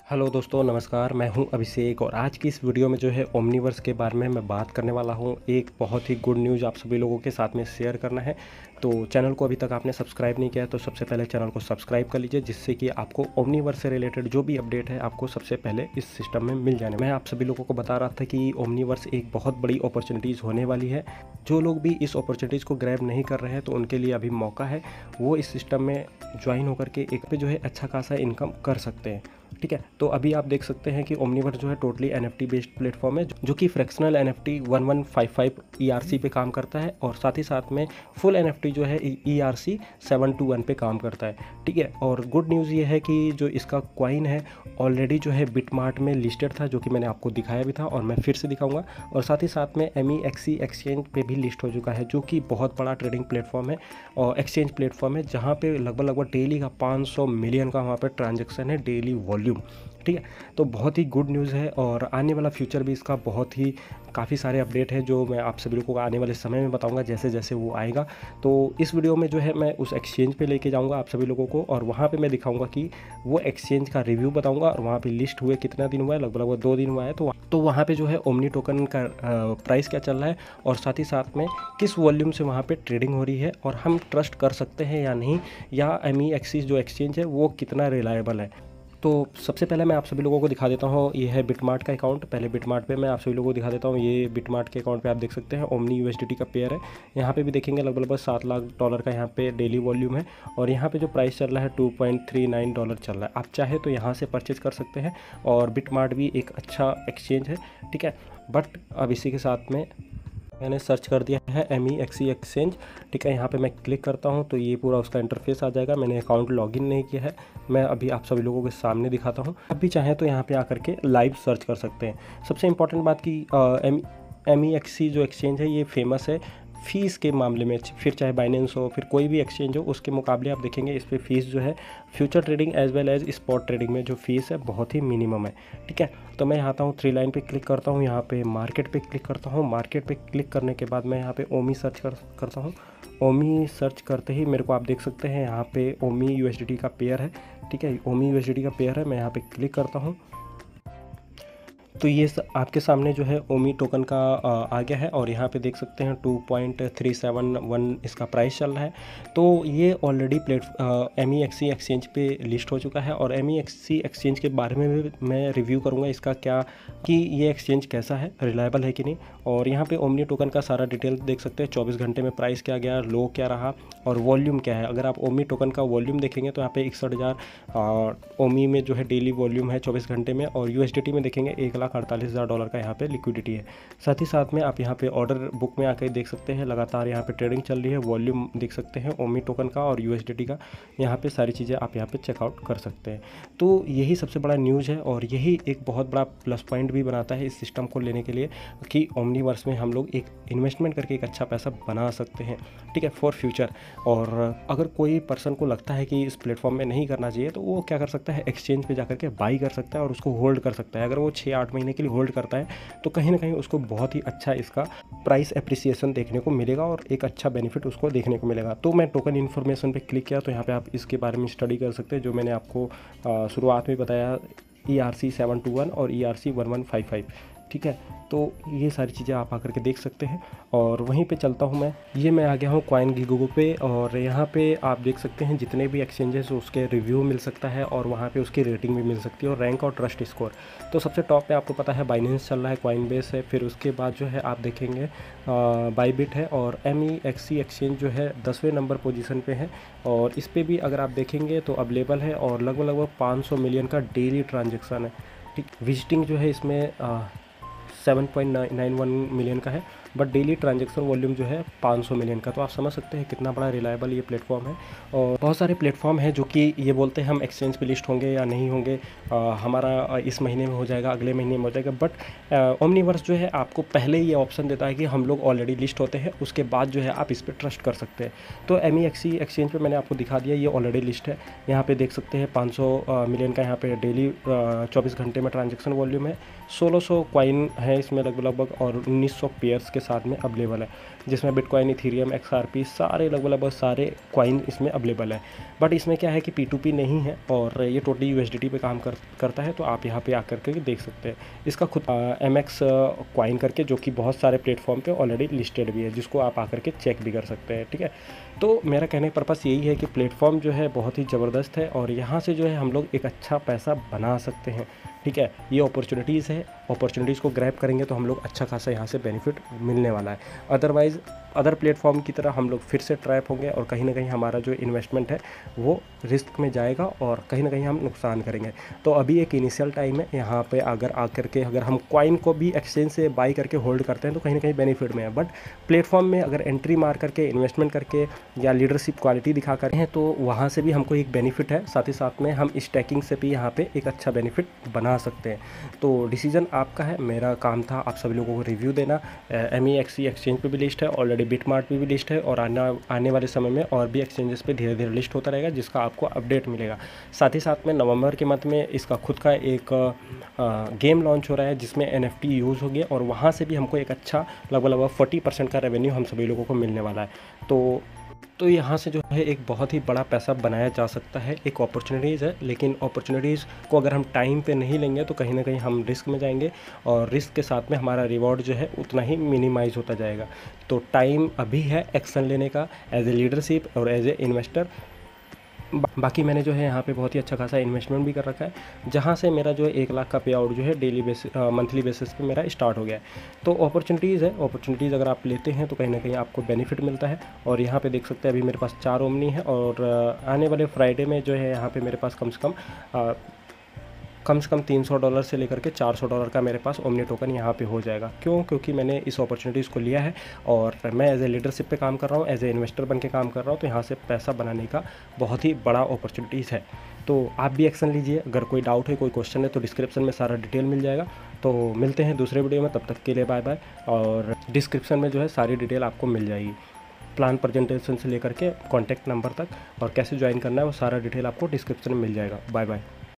Hello दोस्तों, नमस्कार। मैं हूं अभिषेक और आज की इस वीडियो में जो है ओमनीवर्स के बारे में मैं बात करने वाला हूं। एक बहुत ही गुड न्यूज़ आप सभी लोगों के साथ में शेयर करना है। तो चैनल को अभी तक आपने सब्सक्राइब नहीं किया है तो सबसे पहले चैनल को सब्सक्राइब कर लीजिए, जिससे कि आपको ओमनीवर्स से रिलेटेड जो भी अपडेट है आपको सबसे पहले इस सिस्टम में मिल जाने। मैं आप सभी लोगों को बता रहा था कि ओमनीवर्स एक बहुत बड़ी अपॉर्चुनिटीज़ होने वाली है। जो लोग भी इस अपॉर्चुनिटीज़ को ग्रैब नहीं कर रहे हैं तो उनके लिए अभी मौका है, वो इस सिस्टम में ज्वाइन होकर के एक पे जो है अच्छा खासा इनकम कर सकते हैं। ठीक है, तो अभी आप देख सकते हैं कि ओमनीवर्स जो है टोटली एनएफटी बेस्ड प्लेटफॉर्म है, जो कि फ्रैक्शनल एनएफटी 1155 ईआरसी पे काम करता है और साथ ही साथ में फुल एनएफटी जो है ईआरसी 721 पे काम करता है। ठीक है, और गुड न्यूज़ ये है कि जो इसका कॉइन है ऑलरेडी जो है बिटमार्ट में लिस्टेड था, जो कि मैंने आपको दिखाया भी था और मैं फिर से दिखाऊंगा। और साथ ही साथ में MEXC एक्सचेंज पे भी लिस्ट हो चुका है, जो कि बहुत बड़ा ट्रेडिंग प्लेटफॉर्म है और एक्सचेंज प्लेटफॉर्म है, जहाँ पे लगभग डेली का 500 मिलियन का वहाँ पे ट्रांजेक्शन है, डेली वॉल्यूम। ठीक है, तो बहुत ही गुड न्यूज़ है और आने वाला फ्यूचर भी इसका बहुत ही काफ़ी सारे अपडेट है जो मैं आप सभी लोगों को आने वाले समय में बताऊंगा जैसे जैसे वो आएगा। तो इस वीडियो में जो है मैं उस एक्सचेंज पे लेके जाऊंगा आप सभी लोगों को और वहाँ पे मैं दिखाऊंगा कि वो एक्सचेंज का रिव्यू बताऊंगा और वहाँ पे लिस्ट हुए कितना दिन हुआ है, लगभग 2 दिन हुआ है। तो वहाँ पे जो है ओमनी टोकन का प्राइस क्या चल रहा है और साथ ही साथ में किस वॉल्यूम से वहाँ पे ट्रेडिंग हो रही है और हम ट्रस्ट कर सकते हैं या नहीं, या MEXC जो एक्सचेंज है वो कितना रिलायबल है। तो सबसे पहले मैं आप सभी लोगों को दिखा देता हूँ, ये है बिटमार्ट का अकाउंट। पहले बिटमार्ट पे मैं आप सभी लोगों को दिखा देता हूँ। ये बिटमार्ट के अकाउंट पे आप देख सकते हैं ओमनी USDT का पेयर है। यहाँ पे भी देखेंगे लगभग $7 लाख का यहाँ पे डेली वॉल्यूम है और यहाँ पे जो प्राइस चल रहा है $2.39 चल रहा है। आप चाहे तो यहाँ से परचेज कर सकते हैं और बिटमार्ट भी एक अच्छा एक्सचेंज है। ठीक है, बट अब इसी के साथ में मैंने सर्च कर दिया है MEXC एक्सचेंज। ठीक है, यहाँ पे मैं क्लिक करता हूँ तो ये पूरा उसका इंटरफेस आ जाएगा। मैंने अकाउंट लॉगिन नहीं किया है, मैं अभी आप सभी लोगों के सामने दिखाता हूँ। अब भी चाहें तो यहाँ पे आकर के लाइव सर्च कर सकते हैं। सबसे इम्पॉर्टेंट बात कि MEXC जो एक्सचेंज है ये फेमस है फ़ीस के मामले में। फिर चाहे बाइनेंस हो फिर कोई भी एक्सचेंज हो, उसके मुकाबले आप देखेंगे इस पर फ़ीस जो है future trading as well as spot trading में जो फ़ीस है बहुत ही मिनिमम है। ठीक है, तो मैं यहाँ आता हूँ 3 लाइन पे क्लिक करता हूँ, यहाँ पे मार्केट पे क्लिक करता हूँ। मार्केट पे क्लिक करने के बाद मैं यहाँ पे ओमी सर्च करता हूँ। ओमी सर्च करते ही मेरे को आप देख सकते हैं यहाँ पे ओमी USDT का पेयर है। ठीक है, ओमी USDT का पेयर है। मैं यहाँ पे क्लिक करता हूँ तो ये आपके सामने जो है ओमी टोकन का आ गया है और यहाँ पे देख सकते हैं 2.371 इसका प्राइस चल रहा है। तो ये ऑलरेडी MEXC एक्सचेंज पे लिस्ट हो चुका है और MEXC एक्सचेंज के बारे में भी मैं रिव्यू करूँगा इसका क्या, कि ये एक्सचेंज कैसा है, रिलायबल है कि नहीं। और यहाँ पे ओमनी टोकन का सारा डिटेल देख सकते हैं, 24 घंटे में प्राइस क्या गया, लो क्या रहा और वॉल्यूम क्या है। अगर आप ओमी टोकन का वॉल्यूम देखेंगे तो यहाँ पे 61,000 ओमी में जो है डेली वॉल्यूम है 24 घंटे में और USDT में देखेंगे $1,48,000 का यहाँ पे लिक्विडिटी है। साथ ही साथ में आप यहाँ पे ऑर्डर बुक में आकर देख सकते हैं लगातार यहाँ पे ट्रेडिंग चल रही है। वॉल्यूम देख सकते हैं ओमी टोकन का और USDT का, यहाँ पे सारी चीज़ें आप यहाँ पे चेकआउट कर सकते हैं। तो यही सबसे बड़ा न्यूज़ है और यही एक बहुत बड़ा प्लस पॉइंट भी बनाता है इस सिस्टम को लेने के लिए कि ओमनीवर्स में हम लोग एक इन्वेस्टमेंट करके एक अच्छा पैसा बना सकते हैं। ठीक है, फॉर फ्यूचर। और अगर कोई पर्सन को लगता है कि इस प्लेटफॉर्म में नहीं करना चाहिए तो वो क्या कर सकता है, एक्सचेंज पे जाकर के बाई कर सकता है और उसको होल्ड कर सकता है। अगर वो 6-8 महीने के लिए होल्ड करता है तो कहीं ना कहीं उसको बहुत ही अच्छा इसका प्राइस एप्रिसिएशन देखने को मिलेगा और एक अच्छा बेनिफिट उसको देखने को मिलेगा। तो मैं टोकन इन्फॉर्मेशन पे क्लिक किया तो यहाँ पे आप इसके बारे में स्टडी कर सकते हैं, जो मैंने आपको शुरुआत में बताया, ERC 721 और ERC 1155। ठीक है, तो ये सारी चीज़ें आप आकर के देख सकते हैं। और वहीं पे चलता हूँ मैं आ गया हूँ CoinGecko पे और यहाँ पे आप देख सकते हैं जितने भी एक्सचेंजेस उसके रिव्यू मिल सकता है और वहाँ पे उसकी रेटिंग भी मिल सकती है और रैंक और ट्रस्ट स्कोर। तो सबसे टॉप पे आपको पता है बाइनेंस चल रहा है, कॉइनबेस है, फिर उसके बाद जो है आप देखेंगे बाईबिट है और MEXC एक्सचेंज जो है 10वें नंबर पोजीशन पे है और इस पर भी अगर आप देखेंगे तो अवेलेबल है और लगभग 500 मिलियन का डेली ट्रांजेक्शन है। ठीक, विजिटिंग जो है इसमें 7.91 मिलियन का है, बट डेली ट्रांजैक्शन वॉल्यूम जो है 500 मिलियन का। तो आप समझ सकते हैं कितना बड़ा रिलायबल ये प्लेटफॉर्म है। और बहुत सारे प्लेटफॉर्म हैं जो कि ये बोलते हैं हम एक्सचेंज पे लिस्ट होंगे या नहीं होंगे, हमारा इस महीने में हो जाएगा, अगले महीने में हो जाएगा, बट ओमनीवर्स जो है आपको पहले ये ऑप्शन देता है कि हम लोग ऑलरेडी लिस्ट होते हैं, उसके बाद जो है आप इस पर ट्रस्ट कर सकते हैं। तो MEXC एक्सचेंज पर मैंने आपको दिखा दिया, ये ऑलरेडी लिस्ट है। यहाँ पर देख सकते हैं 500 मिलियन का यहाँ पर डेली 24 घंटे में ट्रांजेक्शन वॉल्यूम है, 1600 कॉइन है इसमें लगभग और 1900 पेयर्स के साथ में अवेलेबल है, जिसमें बिटकॉइन, इथेरियम, XRP सारे लगभग सारे कॉइन इसमें अवेलेबल है। बट इसमें क्या है कि P2P नहीं है और ये टोटली USDT पे काम करता है। तो आप यहाँ पे आकर के देख सकते हैं। इसका खुद MX कॉइन करके, जो कि बहुत सारे प्लेटफॉर्म पे ऑलरेडी लिस्टेड भी है, जिसको आप आकर के चेक भी कर सकते हैं। ठीक है, तो मेरा कहने का पर्पस यही है कि प्लेटफॉर्म जो है बहुत ही ज़बरदस्त है और यहाँ से जो है हम लोग एक अच्छा पैसा बना सकते हैं। ठीक है, ये अपॉर्चुनिटीज़ है, अपॉर्चुनिटीज़ को ग्रैब करेंगे तो हम लोग अच्छा खासा यहाँ से बेनिफिट मिलने वाला है। अदरवाइज़ अदर प्लेटफॉर्म की तरह हम लोग फिर से ट्रैप होंगे और कहीं ना कहीं हमारा जो इन्वेस्टमेंट है वो रिस्क में जाएगा और कहीं ना कहीं हम नुकसान करेंगे। तो अभी एक इनिशियल टाइम है, यहाँ पे अगर आकर के अगर हम कॉइन को भी एक्सचेंज से बाई करके होल्ड करते हैं तो कहीं ना कहीं बेनिफिट में है। बट प्लेटफॉर्म में अगर एंट्री मार करके इन्वेस्टमेंट करके या लीडरशिप क्वालिटी दिखा कर हैं तो वहाँ से भी हमको एक बेनिफिट है, साथ ही साथ में हम स्टैकिंग से भी यहाँ पे एक अच्छा बेनिफिट बना सकते हैं। तो डिसीजन आपका है, मेरा काम था आप सभी लोगों को रिव्यू देना। MEXC एक्सचेंज पे भी लिस्ट है, ऑलरेडी बिटमार्ट पे भी लिस्ट है और आने वाले समय में और भी एक्सचेंजेस पे धीरे धीरे लिस्ट होता रहेगा, जिसका आपको अपडेट मिलेगा। साथ ही साथ में नवंबर के मंथ में इसका खुद का एक गेम लॉन्च हो रहा है जिसमें NFT यूज़ हो गया और वहाँ से भी हमको एक अच्छा लगभग 40% का रेवेन्यू हम सभी लोगों को मिलने वाला है। तो यहाँ से जो है एक बहुत ही बड़ा पैसा बनाया जा सकता है। एक अपॉर्चुनिटीज़ है, लेकिन अपॉर्चुनिटीज़ को अगर हम टाइम पे नहीं लेंगे तो कहीं ना कहीं हम रिस्क में जाएंगे और रिस्क के साथ में हमारा रिवॉर्ड जो है उतना ही मिनिमाइज़ होता जाएगा। तो टाइम अभी है एक्शन लेने का एज ए लीडरशिप और एज ए इन्वेस्टर। बाकी मैंने जो है यहाँ पे बहुत ही अच्छा खासा इन्वेस्टमेंट भी कर रखा है, जहाँ से मेरा जो है 1 लाख का पे आउट जो है डेली बेसिस मंथली बेसिस पे मेरा स्टार्ट हो गया है। तो अपॉर्चुनिटीज़ है, अपॉर्चुनिटीज़ अगर आप लेते हैं तो कहीं ना कहीं आपको बेनिफिट मिलता है। और यहाँ पे देख सकते हैं अभी मेरे पास 4 ओमनी है और आने वाले फ्राइडे में जो है यहाँ पे मेरे पास कम से कम $300 से लेकर के $400 का मेरे पास ओमनी टोकन यहाँ पे हो जाएगा। क्योंकि मैंने इस अपॉर्चुनिटीज़ को लिया है और मैं एज ए लीडरशिप पे काम कर रहा हूँ, एज ए इन्वेस्टर बन के काम कर रहा हूँ। तो यहाँ से पैसा बनाने का बहुत ही बड़ा अपॉर्चुनिटीज़ है। तो आप भी एक्शन लीजिए। अगर कोई डाउट है, कोई क्वेश्चन है तो डिस्क्रिप्शन में सारा डिटेल मिल जाएगा। तो मिलते हैं दूसरे वीडियो में, तब तक के लिए बाय बाय। और डिस्क्रिप्शन में जो है सारी डिटेल आपको मिल जाएगी, प्लान प्रेजेंटेशन से लेकर के कॉन्टैक्ट नंबर तक और कैसे ज्वाइन करना है वो सारा डिटेल आपको डिस्क्रिप्शन में मिल जाएगा। Bye bye.